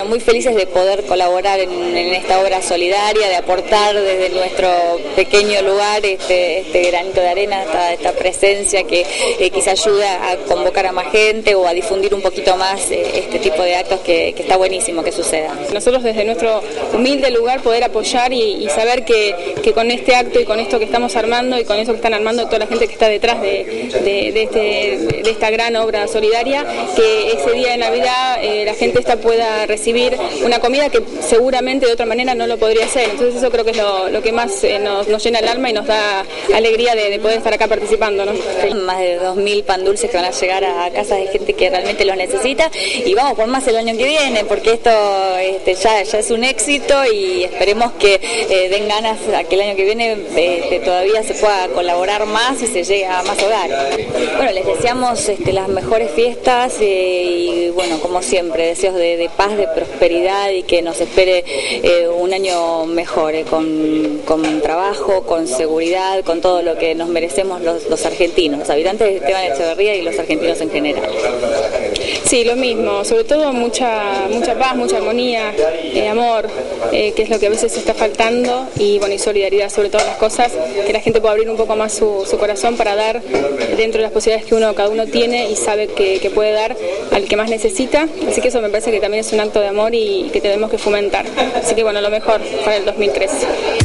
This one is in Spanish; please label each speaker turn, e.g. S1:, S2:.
S1: muy felices de poder colaborar en esta obra solidaria, de aportar desde nuestro pequeño lugar este granito de arena, esta presencia que quizá ayuda a convocar a más gente o a difundir un poquito más este tipo de actos que está buenísimo que suceda.
S2: Nosotros desde nuestro humilde lugar poder apoyar y saber que con este acto y con esto que estamos armando y con eso que están armando toda la gente que está detrás de esta gran obra solidaria, que ese día de Navidad la gente pueda recibir una comida que seguramente de otra manera no lo podría hacer. Entonces eso creo que es lo que más nos llena el alma y nos da alegría de poder estar acá participando, ¿no?
S1: Más de 2000 pan dulces que van a llegar a casas de gente que realmente los necesita, y vamos por más el año que viene, porque esto ya es un éxito y esperemos que den ganas a que el año que viene todavía se pueda colaborar más y se llegue a más hogares. Bueno, les deseamos las mejores fiestas y bueno, como siempre, deseos de paz, de prosperidad y que nos espere un año mejor, con trabajo, con seguridad, con todo lo que nos merecemos los argentinos, los habitantes de Esteban Echeverría y los argentinos en general.
S2: Sí, lo mismo, sobre todo mucha paz, mucha armonía, amor, que es lo que a veces está faltando, y bueno, y solidaridad sobre todas las cosas, que la gente pueda abrir un poco más su corazón para dar dentro de las posibilidades que cada uno tiene y sabe que puede dar al que más necesita. Así que eso me parece que también es un acto de amor y que tenemos que fomentar. Así que bueno, lo mejor para el 2013.